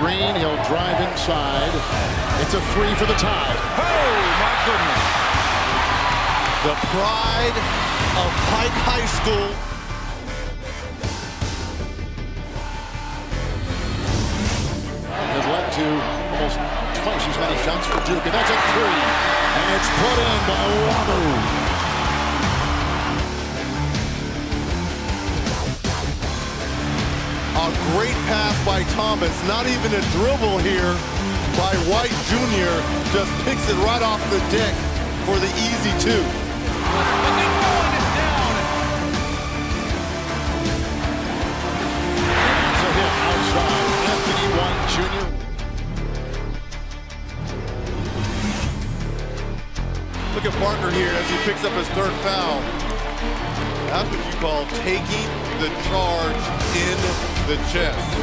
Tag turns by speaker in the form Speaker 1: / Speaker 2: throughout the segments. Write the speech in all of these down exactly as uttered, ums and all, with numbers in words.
Speaker 1: screen. He'll drive inside. It's a three for the Tide.
Speaker 2: Oh, my goodness.
Speaker 3: The pride of Pike High School.
Speaker 1: Has led to almost twice as many shots for Duke, and that's a three. And it's put in by Wabu.
Speaker 3: A great pass by Thomas, not even a dribble here by White Junior Just picks it right off the deck for the easy two.
Speaker 1: It's a hit outside. Anthony White Junior
Speaker 3: Look at Parker here as he picks up his third foul. That's what you call taking the charge in the chest.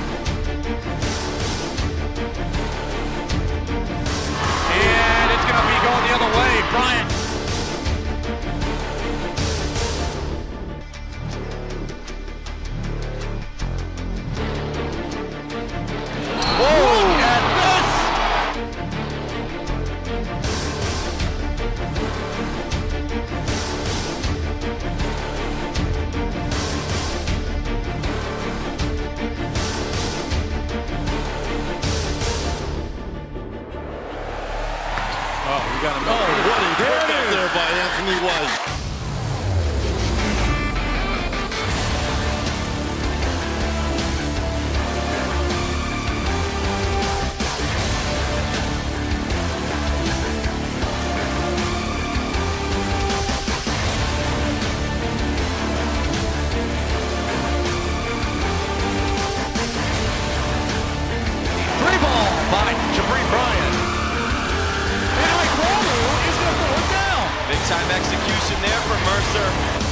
Speaker 2: And it's going to be going the other way. Bryant. Whoa! Look at this!
Speaker 3: Oh, we got him. Oh, what a hit up there by Anthony White.
Speaker 2: Three ball by Jabri Bryant. And Ike Wabu is going to throw it down.
Speaker 4: Big time execution there for Mercer.